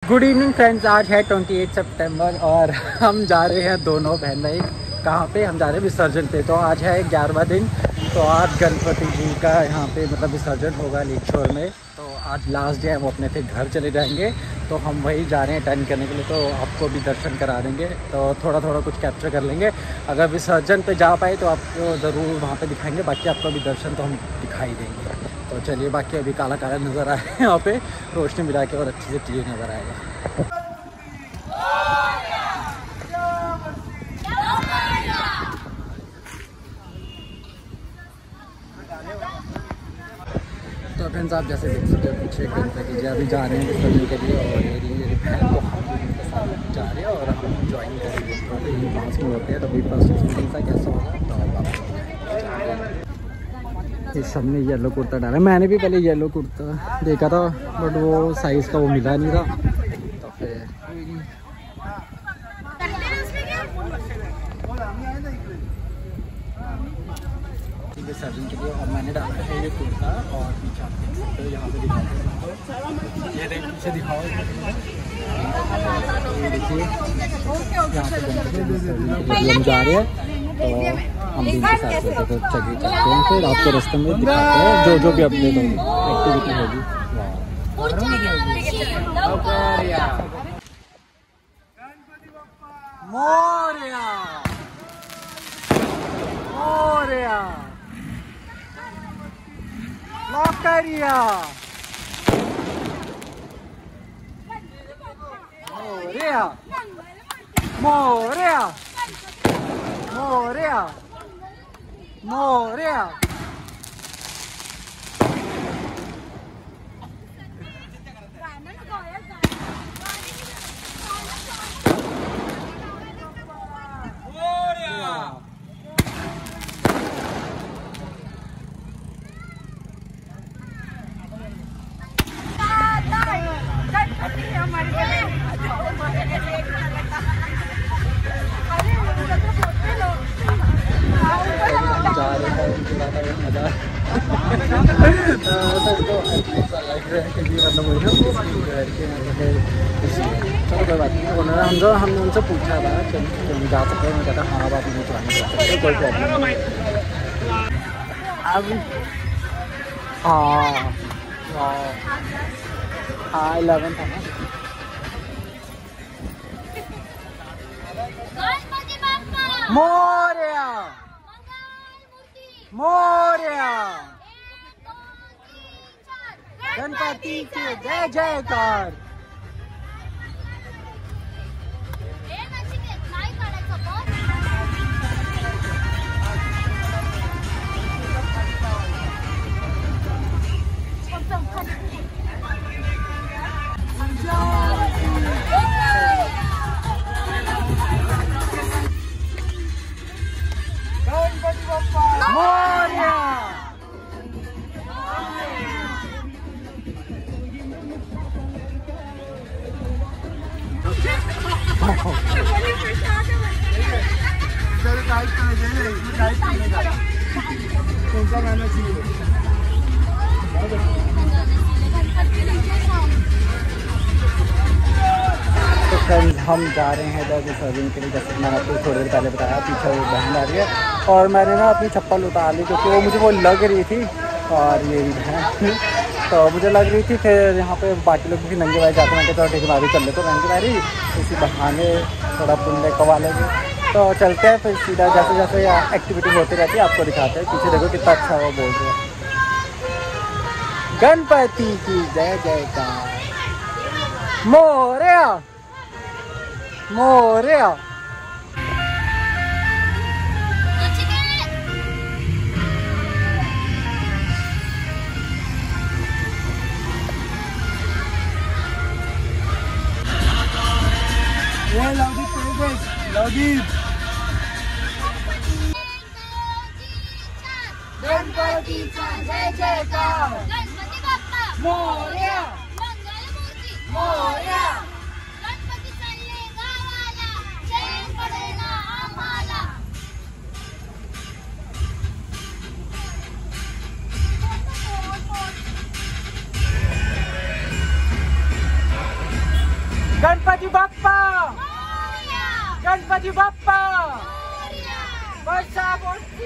Good evening friends, आज है 28 सितंबर और हम जा रहे हैं दोनों बहन भाई। कहाँ पे? हम जा रहे हैं विसर्जन पे। तो आज है 11वां दिन। तो आज गणपति जी का यहाँ पे मतलब विसर्जन होगा लेकशोर में। तो आज लास्ट डे है, वो अपने फिर घर चले जाएंगे। तो हम वही जा रहे हैं अटेंड करने के लिए। तो आपको भी दर्शन करा देंगे, तो थोड़ा थोड़ा कुछ कैप्चर कर लेंगे। अगर विसर्जन पे जा पाए तो आपको ज़रूर वहाँ पे दिखाएंगे, बाकी आपको भी दर्शन तो हम दिखाई देंगे। तो चलिए, बाकी अभी काला काला नज़र आए यहाँ पे, रोशनी मिला के और अच्छे से क्लियर नज़र आएगा। तो फ्रेंड्स, आप जैसे देख सकते हो पीछे गणपति जी अभी जा रहे हैं विसर्जन के लिए, और मेरी बहन तो हम उनके साथ जा रहे हैं और हम ज्वाइन करेंगे। तो यही पास में होते हैं, तो अभी फर्स्ट एक्सपीरियंस है कैसा होगा। तो इस सब ने येलो कुर्ता डाला। मैंने भी पहले येलो कुर्ता देखा था, बट वो साइज़ का वो मिला नहीं था। तो फिर विसर्जन के लिए और मैंने डाला है ये कुर्ता। और पीछे तो यहाँ पे दिखाओ, ये पीछे दिखाओ, देखिए यहाँ पे हम जा रहे हैं। तो हम भी इनके साथ होते तो चलिए चलते हैं, फिर आपको रास्ते में दिखाते हैं जो भी अपडेट होगी, एक्टिविटी होगी। मोरया मोरया लॉकरिया मोरया मोरया मोरया मोरया। हमने उनसे पूछा था कि हम जा सकते हैं। कहता हाँ, आप मुझे चलाने जा सकते हैं, कोई प्रॉब्लम नहीं। अब हाँ 11 था ना। मोरया मोरया गणपति के जय जयकार। तो फ्रेंड्स, हम जा रहे हैं इधर विसर्जन के लिए। जैसे मैंने आपको थोड़ी देर पहले बताया, पीछे वो बहन आ रही है और मैंने ना अपनी चप्पल उतार ली क्योंकि वो मुझे वो लग रही थी। और ये भी बहन तो मुझे लग रही थी। फिर यहाँ पे बाकी लोग भी नंगे भाई जाते हैं, तो ठीक है चल ले, तो नंगे भाई इसी बहाने थोड़ा पुण्य कमा लेंगे। तो चलते हैं फिर सीधा, जैसे जैसे एक्टिविटी होती रहती है आपको दिखाते हैं। पीछे देखो कितना अच्छा वो बोल रहे हैं, गणपति की जय जयकार। मोरया मोरया। गणपतीचा जय जयकार। गणपती बाप्पा मोरया मंगलमूर्ती मोरया। गणपती चालले गावाला, चैन पडेना आम्हाला। गणपती बाप्पा गणपती बाप्पा वर्षा मोठी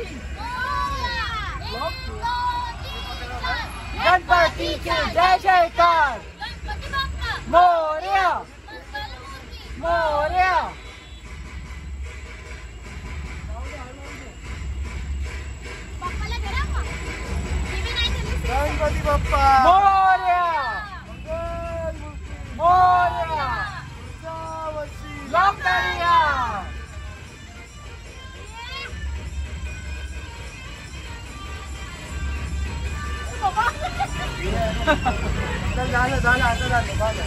गणपती के जय जयकार मोरया मोरया गणपती बाप्पा मोरया मोरया लॉकरिया झालं झालं आता झालं झालं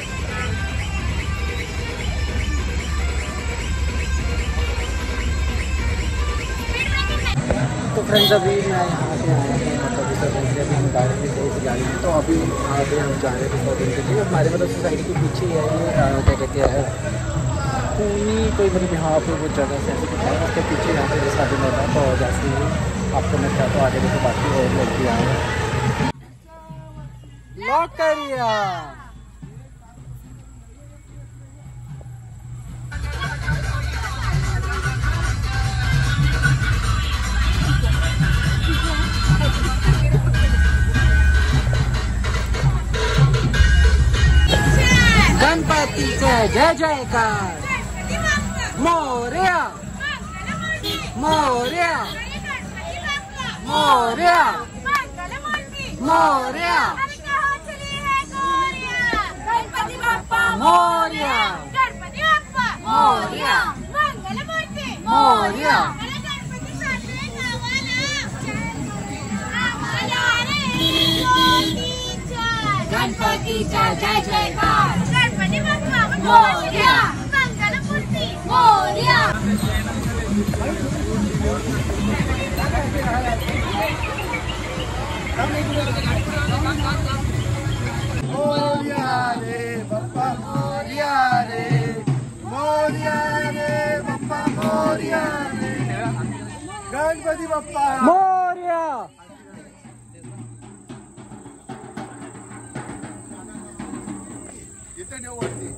तो फ्रेंड्स अभी मैं यहाँ से आया था मतलब विसर्जन अभी हम गाड़ी में थे इस गाड़ी में तो अभी यहाँ पे हम जा रहे थे विसर्जन के लिए हमारे मतलब सोसाइटी के पीछे ही है ये क्या कहते हैं पूनी कोई मतलब यहाँ पे वो जगह से ऐसे कुछ है उसके पीछे यहाँ पे जैसा अभी मिल रहा है तो जैसे ही आपको मैं चाहता हूँ आगे देखो बाकी और लड़की आए लॉकरिया गणपति से जय जयकार मोरया मोरया मोरया मोरया गणपति बाप्पा मोरया गणपति बाप्पा मोरया मंगलमूर्ती मोरया गणपति जय जय जयकार गणपति बाप्पा मोरया मंगलमूर्ती मोरया मोरया रे बाप्पा मोरया रे मोरया रे बाप्पा मोरया रे गणपती बाप्पा मोरया इथे ठेव वरती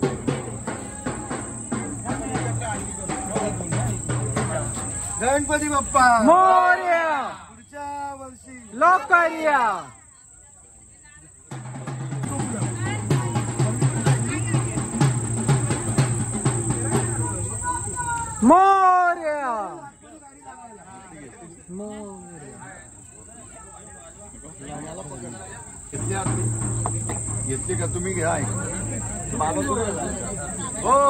गणपती बाप्पा मोरया पुढच्या वर्षी लॉकरिया मोरया मोरया घेतली का तुम्ही घ्या बाबा हो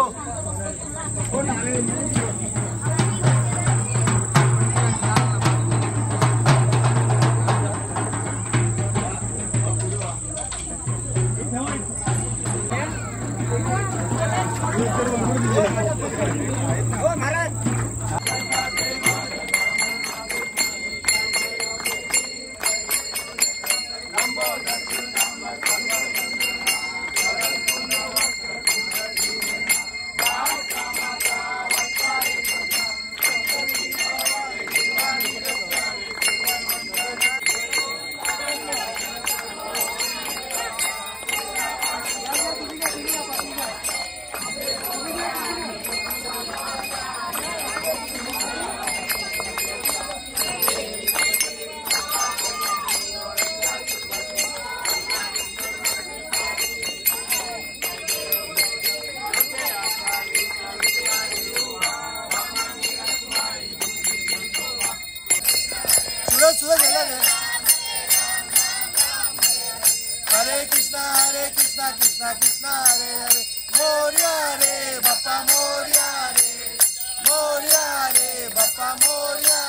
सूरज गेला रे हरे कृष्णा कृष्णा कृष्णा हरे हरे मोरया रे बाप्पा मोरया रे बाप्पा मोरया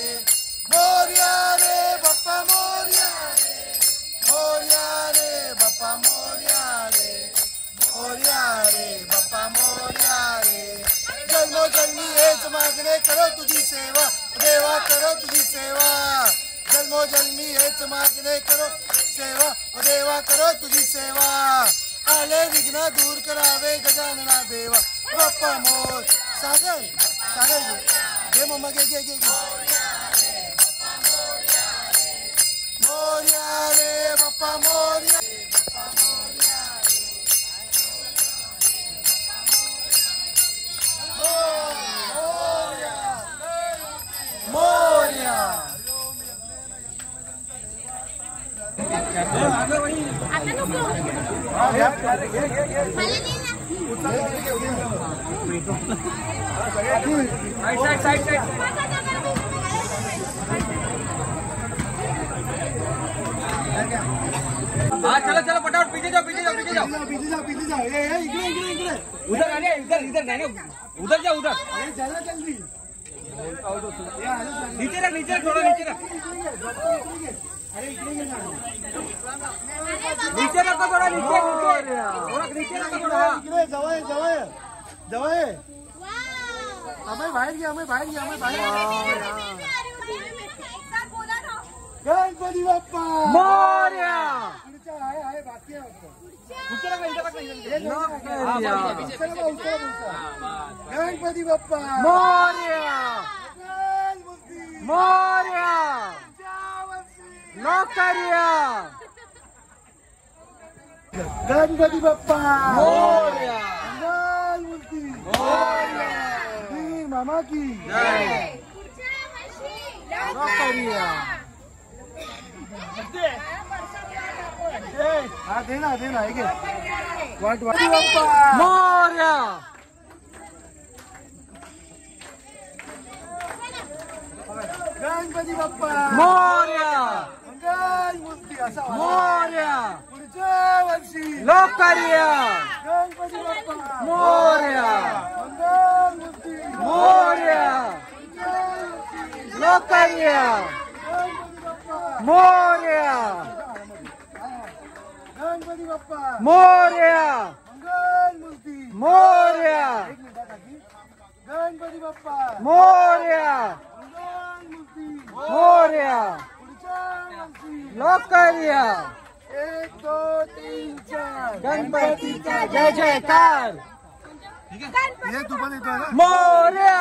रे बाप्पा मोरया रे बाप्पा मोरया रे बाप्पा मोरया रे जन्मोजन्मी हेच मागणे करो तुझी सेवा देवा करो तुझी सेवा जन्मोजन्मी हेच मागणे करो सेवा देवा करो तुझी सेवा आले विघ्न दूर करावे गजानना देवा बाप्पा मोर सागर सागर घे मम्मा घे घे घे मोरया रे बाप्पा मोरया हाँ चलो चलो फटाफट पीछे जाओ पीछे जाओ पीछे जाओ पीछे जाओ पीछे जाओ। इकडे इकडे इकडे उधर आने इधर नहीं उधर जाओ उधर चला जल्दी। नीचे रख थोड़ा नीचे रख अरे इकडे नीचे रखो थोड़ा नीचे थोड़ा नीचे रखो थोड़ा इकडे जवळ जवळ जवळ आम्ही बाहेर घ्या आम्ही बाहेर घ्या आम्ही बाहेर। गणपती बाप्पा मोरया पुढचा आहे बाकी आहे गणपती बाप्पा मोरया मोरया नौकरिया गणपती बाप्पा मोरया मंगलमूर्ती श्री मामा की नौकरिया हा दे ना हे घे वाट बाप्पा मोरया गणपती बाप्पा मोरया मंगलमूर्ती असा मोरया पुढच्या वर्षी नौकरिया गणपती बाप्पा मोरया मंगलमूर्ती मोरया नौकरिया गणपती बाप्पा मोरया गणपती बाप्पा मोरया मंगलमूर्ती मोरया गणपती बाप्पा मोरया मंगलमूर्ती मोरया पुढच्या वर्षी नौकरिया 1 2 3 4 गणपतीचा जय जयकार हे तू पण येतोय ना मोरया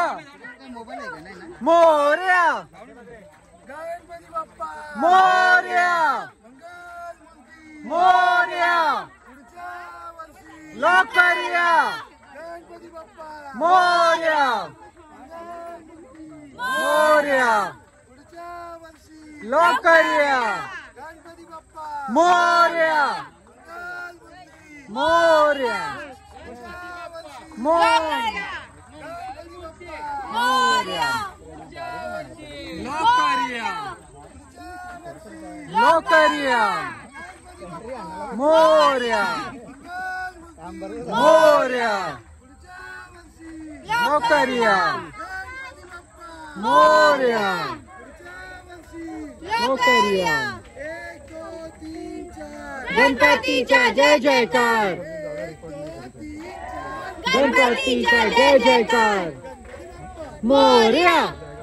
मोरया गणपती बाप्पा मोरया मंगलमूर्ती मोरया पुढच्या वर्षी नौकरिया गणपती बाप्पा मोरया मोरया पुढच्या वर्षी नौकरिया गणपती बाप्पा मोरया मंगलमूर्ती मोरया पुढच्या वर्षी मोरया गणपती बाप्पा मोरया नौकरिया नौकरिया मोरया मोरया नौकरिया मोरया नौकरिया 1 2 3 4 गणपतीचा जय जयकार 1 2 3 4 गणपतीचा जय जयकार मोरया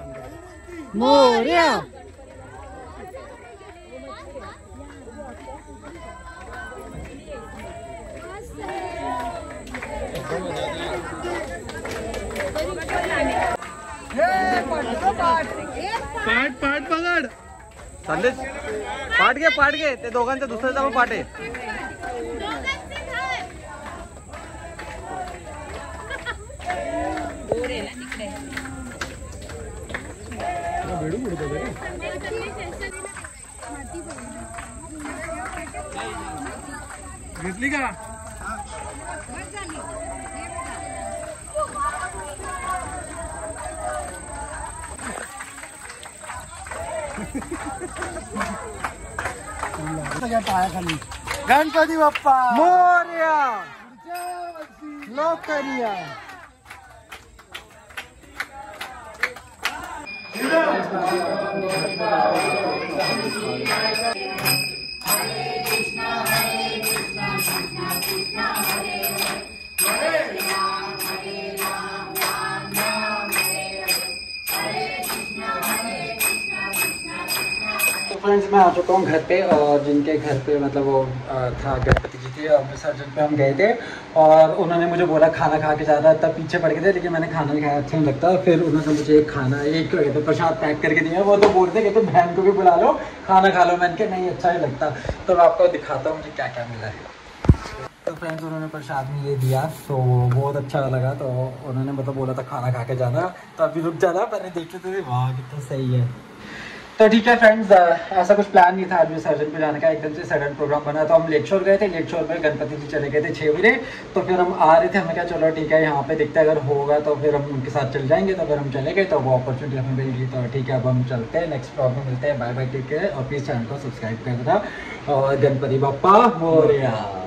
मोरया पाठ पाठ पकड संदेश पाठ घे ते दोघांचं दुसऱ्याचा पण पाठ आहे घेतली का पायाखाली गणपती बाप्पा मोरया पुढच्या वर्षी नौकरिया फ्रेंड्स मैं आ चुका हूँ घर पे और जिनके घर पे मतलब वो था गणपति जी के विसर्जन पे हम गए थे और उन्होंने मुझे बोला खाना खा के ज़्यादा तब पीछे पड़ गए थे लेकिन मैंने खाना नहीं खाया अच्छा नहीं लगता फिर उन्होंने मुझे एक खाना एक कहते प्रसाद पैक करके दिया वो तो बोलते कहते बहन को भी बुला लो खाना खा लो मैंने कहा नहीं अच्छा नहीं लगता तो मैं आपको दिखाता हूँ मुझे क्या क्या मिला है तो फ्रेंड्स उन्होंने प्रसाद में ये दिया तो बहुत अच्छा लगा तो उन्होंने मतलब बोला था खाना खा के जाना तो अभी रुक जाना मैंने देखे तो वाह कितना सही है तो ठीक है फ्रेंड्स, ऐसा कुछ प्लान नहीं था आज विसर्जन पे जाने का, एकदम से सडन प्रोग्राम बना। तो हम लेक शोर गए थे, लेक शोर में गणपति जी चले गए थे 6 बजे। तो फिर हम आ रहे थे, हमें क्या चलो ठीक है यहाँ पे दिखते अगर होगा तो फिर हम उनके साथ चल जाएंगे। तो फिर हम चले गए, तो वो अपॉर्चुनिटी हमें मिल गई। तो ठीक है अब हम चलते हैं, नेक्स्ट ब्लॉग में मिलते हैं। बाय बाय, टेक केयर और प्लीज़ चैनल को सब्सक्राइब कर देना। और गणपति बप्पा मोरया।